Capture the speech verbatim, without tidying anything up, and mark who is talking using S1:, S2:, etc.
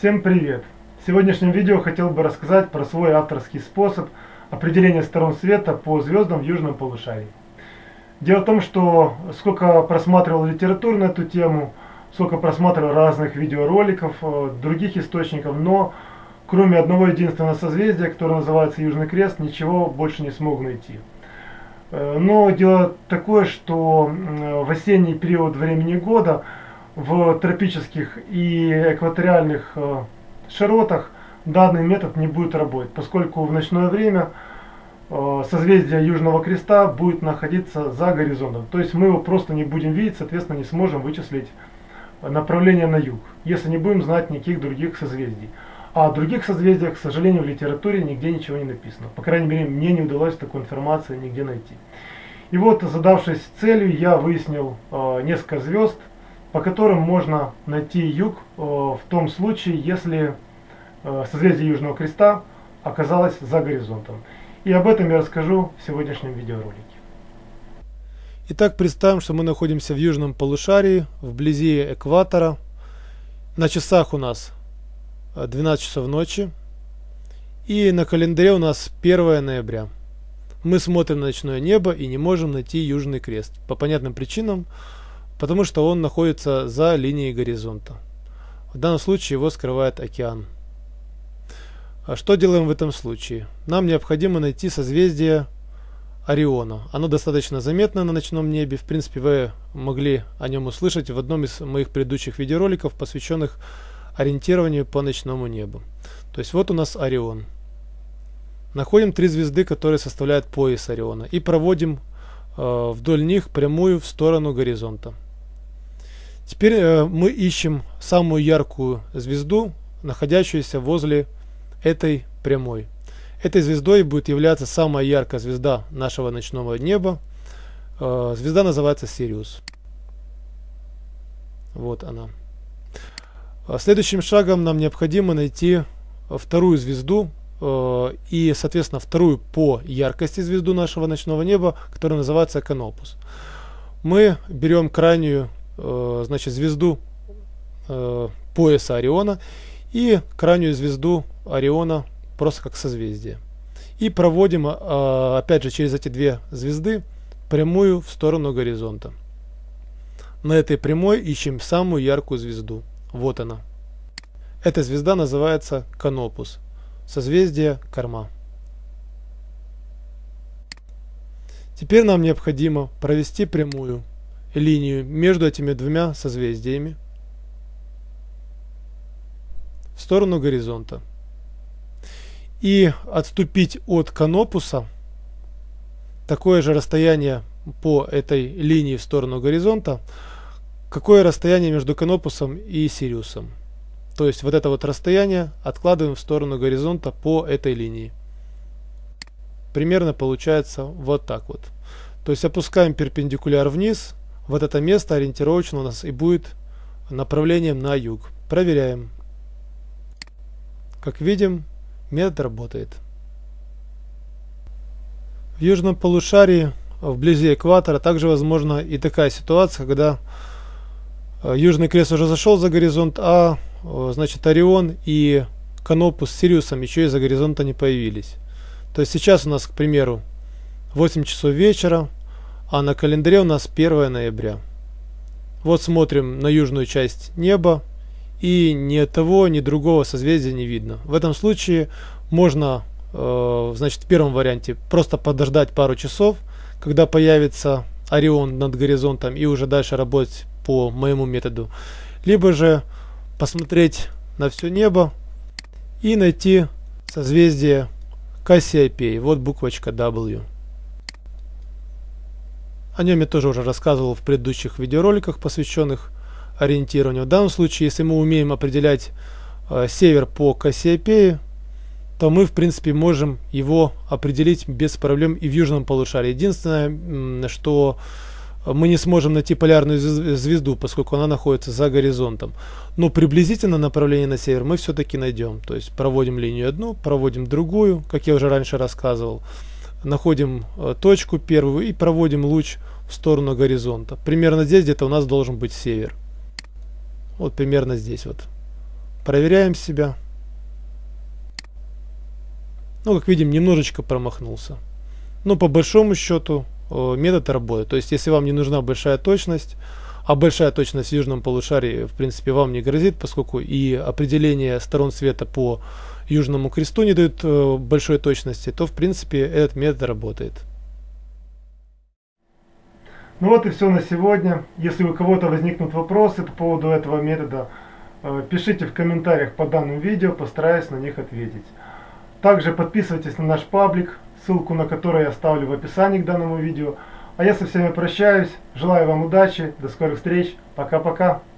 S1: Всем привет! В сегодняшнем видео хотел бы рассказать про свой авторский способ определения сторон света по звездам в южном полушарии. Дело в том, что сколько просматривал литературу на эту тему, сколько просматривал разных видеороликов, других источников, но кроме одного единственного созвездия, которое называется Южный Крест, ничего больше не смог найти. Но дело такое, что в осенний период времени года в тропических и экваториальных широтах данный метод не будет работать, поскольку в ночное время созвездие Южного Креста будет находиться за горизонтом. То есть мы его просто не будем видеть, соответственно не сможем вычислить направление на юг, если не будем знать никаких других созвездий. А о других созвездиях, к сожалению, в литературе нигде ничего не написано. По крайней мере, мне не удалось такой информации нигде найти. И вот, задавшись целью, я выяснил э, несколько звезд, по которым можно найти юг э, в том случае, если э, созвездие Южного Креста оказалось за горизонтом. И об этом я расскажу в сегодняшнем видеоролике.
S2: Итак, представим, что мы находимся в южном полушарии, вблизи экватора. На часах у нас двенадцать часов ночи. И на календаре у нас первое ноября. Мы смотрим на ночное небо и не можем найти Южный Крест. По понятным причинам, потому что он находится за линией горизонта. В данном случае его скрывает океан. А что делаем в этом случае? Нам необходимо найти созвездие Ориона. Оно достаточно заметно на ночном небе. В принципе, вы могли о нем услышать в одном из моих предыдущих видеороликов, посвященных ориентированию по ночному небу. То есть вот у нас Орион. Находим три звезды, которые составляют пояс Ориона, и проводим э, вдоль них прямую в сторону горизонта. Теперь э, мы ищем самую яркую звезду, находящуюся возле этой прямой. Этой звездой будет являться самая яркая звезда нашего ночного неба. Э, звезда называется Сириус. Вот она. Следующим шагом нам необходимо найти вторую звезду э, и, соответственно, вторую по яркости звезду нашего ночного неба, которая называется Канопус. Мы берем крайнюю э, значит, звезду э, пояса Ориона и крайнюю звезду Ориона просто как созвездие. И проводим, э, опять же, через эти две звезды прямую в сторону горизонта. На этой прямой ищем самую яркую звезду. Вот она. Эта звезда называется Канопус, созвездие Корма. Теперь нам необходимо провести прямую линию между этими двумя созвездиями в сторону горизонта. И отступить от Канопуса такое же расстояние по этой линии в сторону горизонта, какое расстояние между Канопусом и Сириусом. То есть вот это вот расстояние откладываем в сторону горизонта по этой линии. Примерно получается вот так вот. То есть опускаем перпендикуляр вниз. Вот это место ориентировочно у нас и будет направлением на юг. Проверяем. Как видим, метод работает. В южном полушарии, вблизи экватора, также возможна и такая ситуация, когда Южный Крест уже зашел за горизонт, а значит Орион и Канопус с Сириусом еще из-за горизонта не появились. То есть сейчас у нас, к примеру, восемь часов вечера, а на календаре у нас первое ноября. Вот смотрим на южную часть неба, и ни того, ни другого созвездия не видно. В этом случае можно, э, значит, в первом варианте просто подождать пару часов, когда появится Орион над горизонтом, и уже дальше работать по моему методу. Либо же посмотреть на все небо и найти созвездие Кассиопеи. Вот буквочка W. О нем я тоже уже рассказывал в предыдущих видеороликах, посвященных ориентированию. В данном случае, если мы умеем определять э, север по Кассиопее, то мы, в принципе, можем его определить без проблем и в южном полушарии. Единственное, что мы не сможем найти полярную звезду, поскольку она находится за горизонтом. Но приблизительно направление на север мы все-таки найдем. То есть проводим линию одну, проводим другую, как я уже раньше рассказывал. Находим точку первую и проводим луч в сторону горизонта. Примерно здесь где-то у нас должен быть север. Вот примерно здесь вот. Проверяем себя. Ну, как видим, немножечко промахнулся. Но по большому счету метод работает. То есть, если вам не нужна большая точность, а большая точность в южном полушарии, в принципе, вам не грозит, поскольку и определение сторон света по южному кресту не дают большой точности, то, в принципе, этот метод работает.
S1: Ну вот и все на сегодня. Если у кого-то возникнут вопросы по поводу этого метода, пишите в комментариях по данному видео, постараюсь на них ответить. Также подписывайтесь на наш паблик, ссылку на который я оставлю в описании к данному видео. А я со всеми прощаюсь, желаю вам удачи, до скорых встреч, пока-пока.